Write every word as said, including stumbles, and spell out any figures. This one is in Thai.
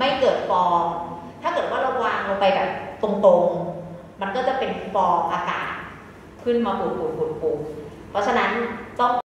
ไม่เกิดฟองถ้าเกิดว่าเราวางลงไปแบบตรงๆมันก็จะเป็นฟองอากาศขึ้นมาปูดๆๆๆเพราะฉะนั้นต้อง